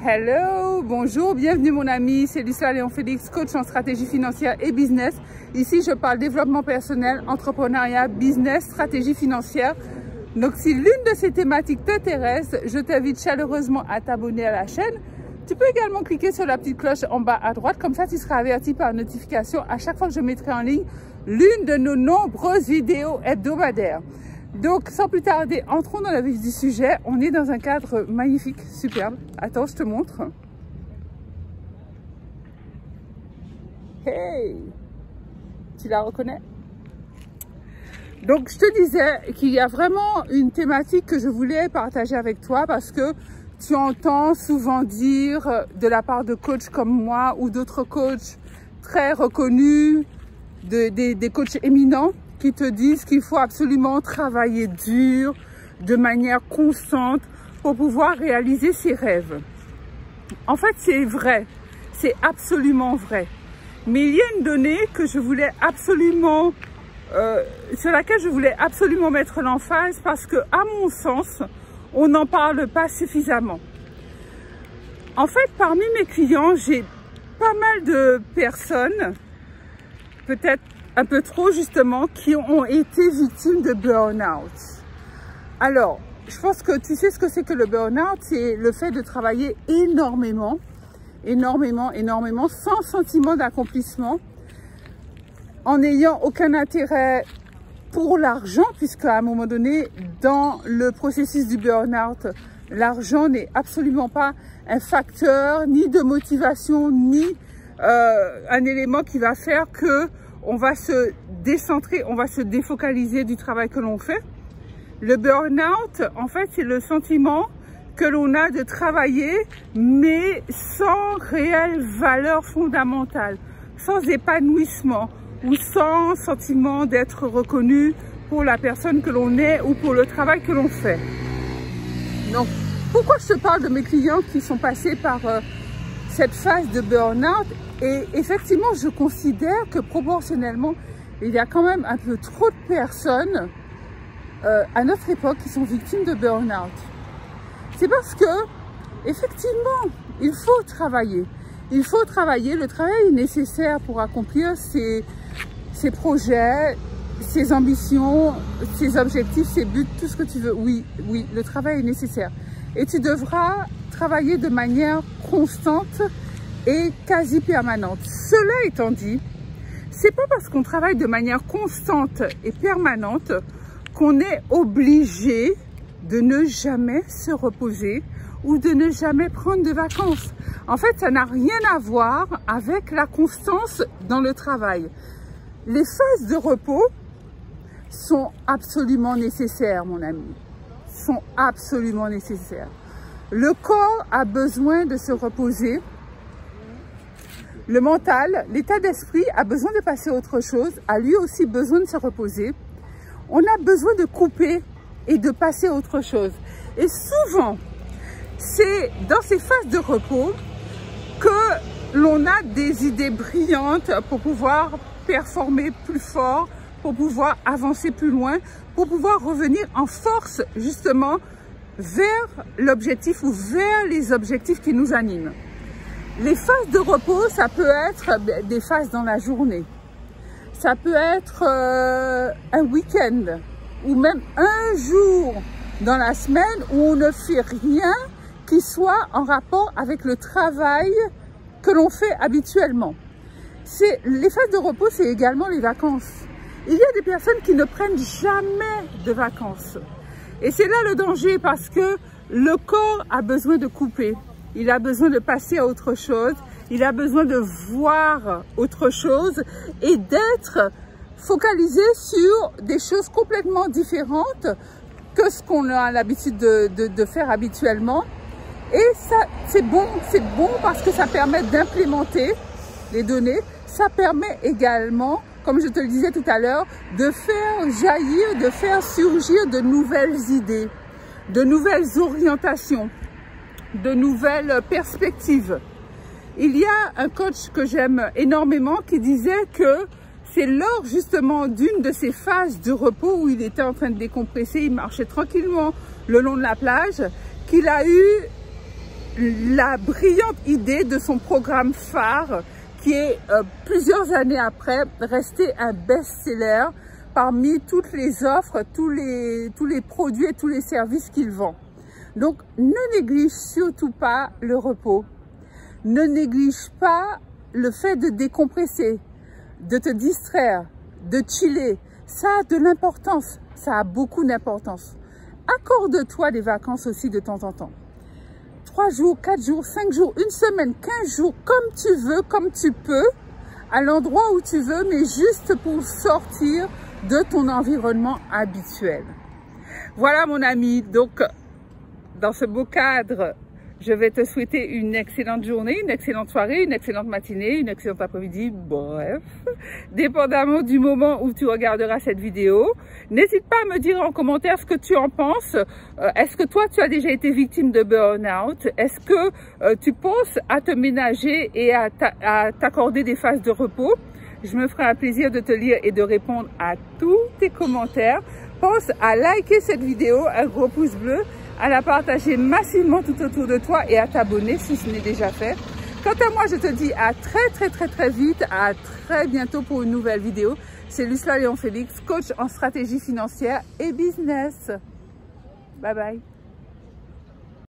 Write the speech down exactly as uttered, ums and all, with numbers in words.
Hello, bonjour, bienvenue mon ami, c'est Lucilla Léon Félix, coach en stratégie financière et business. Ici, je parle développement personnel, entrepreneuriat, business, stratégie financière. Donc, si l'une de ces thématiques t'intéresse, je t'invite chaleureusement à t'abonner à la chaîne. Tu peux également cliquer sur la petite cloche en bas à droite, comme ça tu seras averti par notification à chaque fois que je mettrai en ligne l'une de nos nombreuses vidéos hebdomadaires. Donc, sans plus tarder, entrons dans le vif du sujet. On est dans un cadre magnifique, superbe. Attends, je te montre. Hey! Tu la reconnais? Donc, je te disais qu'il y a vraiment une thématique que je voulais partager avec toi parce que tu entends souvent dire de la part de coachs comme moi ou d'autres coachs très reconnus, de, des, des coachs éminents, qui te disent qu'il faut absolument travailler dur, de manière constante, pour pouvoir réaliser ses rêves. En fait, c'est vrai, c'est absolument vrai. Mais il y a une donnée que je voulais absolument, euh, sur laquelle je voulais absolument mettre l'emphase parce que, à mon sens, on n'en parle pas suffisamment. En fait, parmi mes clients, j'ai pas mal de personnes, peut-être un peu trop justement, qui ont été victimes de burn-out. Alors, je pense que tu sais ce que c'est que le burn-out, c'est le fait de travailler énormément, énormément, énormément, sans sentiment d'accomplissement, en n'ayant aucun intérêt pour l'argent, puisque à un moment donné, dans le processus du burn-out, l'argent n'est absolument pas un facteur, ni de motivation, ni euh, un élément qui va faire que on va se décentrer, on va se défocaliser du travail que l'on fait. Le burn-out, en fait, c'est le sentiment que l'on a de travailler, mais sans réelle valeur fondamentale, sans épanouissement ou sans sentiment d'être reconnu pour la personne que l'on est ou pour le travail que l'on fait. Donc, pourquoi je te parle de mes clients qui sont passés par euh, cette phase de burn-out? Et effectivement, je considère que proportionnellement, il y a quand même un peu trop de personnes euh, à notre époque qui sont victimes de burn-out. C'est parce que, effectivement, il faut travailler. Il faut travailler. Le travail est nécessaire pour accomplir ses, ses projets, ses ambitions, ses objectifs, ses buts, tout ce que tu veux. Oui, oui, le travail est nécessaire. Et tu devras travailler de manière constante et quasi permanente. Cela étant dit, c'est pas parce qu'on travaille de manière constante et permanente qu'on est obligé de ne jamais se reposer ou de ne jamais prendre de vacances. En fait, ça n'a rien à voir avec la constance dans le travail. Les phases de repos sont absolument nécessaires, mon ami. Sont absolument nécessaires. Le corps a besoin de se reposer. Le mental, l'état d'esprit a besoin de passer à autre chose, a lui aussi besoin de se reposer. On a besoin de couper et de passer à autre chose. Et souvent, c'est dans ces phases de repos que l'on a des idées brillantes pour pouvoir performer plus fort, pour pouvoir avancer plus loin, pour pouvoir revenir en force justement vers l'objectif ou vers les objectifs qui nous animent. Les phases de repos, ça peut être des phases dans la journée. Ça peut être euh, un week-end ou même un jour dans la semaine où on ne fait rien qui soit en rapport avec le travail que l'on fait habituellement. Les phases de repos, c'est également les vacances. Il y a des personnes qui ne prennent jamais de vacances. Et c'est là le danger parce que le corps a besoin de couper. Il a besoin de passer à autre chose, il a besoin de voir autre chose et d'être focalisé sur des choses complètement différentes que ce qu'on a l'habitude de, de, de faire habituellement. Et ça, c'est bon, c'est bon parce que ça permet d'implémenter les données. Ça permet également, comme je te le disais tout à l'heure, de faire jaillir, de faire surgir de nouvelles idées, de nouvelles orientations, de nouvelles perspectives. Il y a un coach que j'aime énormément qui disait que c'est lors justement d'une de ces phases de repos où il était en train de décompresser, il marchait tranquillement le long de la plage, qu'il a eu la brillante idée de son programme phare qui est euh, plusieurs années après resté un best-seller parmi toutes les offres, tous les, tous les produits et tous les services qu'il vend. Donc, ne néglige surtout pas le repos. Ne néglige pas le fait de décompresser, de te distraire, de chiller. Ça a de l'importance, ça a beaucoup d'importance. Accorde-toi des vacances aussi de temps en temps. Trois jours, quatre jours, cinq jours, une semaine, quinze jours, comme tu veux, comme tu peux, à l'endroit où tu veux, mais juste pour sortir de ton environnement habituel. Voilà mon ami, donc dans ce beau cadre, je vais te souhaiter une excellente journée, une excellente soirée, une excellente matinée, une excellente après-midi, bref, dépendamment du moment où tu regarderas cette vidéo. N'hésite pas à me dire en commentaire ce que tu en penses. Euh, Est-ce que toi, tu as déjà été victime de burn-out? Est-ce que euh, tu penses à te ménager et à t'accorder des phases de repos? Je me ferai un plaisir de te lire et de répondre à tous tes commentaires. Pense à liker cette vidéo, un gros pouce bleu, à la partager massivement tout autour de toi et à t'abonner si ce n'est déjà fait. Quant à moi, je te dis à très très très très vite, à très bientôt pour une nouvelle vidéo. C'est Lucela Léon Félix, coach en stratégie financière et business. Bye bye.